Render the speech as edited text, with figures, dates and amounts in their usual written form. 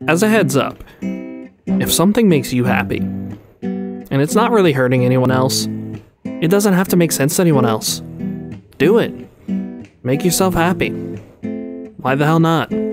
As a heads up, if something makes you happy, and it's not really hurting anyone else, it doesn't have to make sense to anyone else. Do it. Make yourself happy. Why the hell not?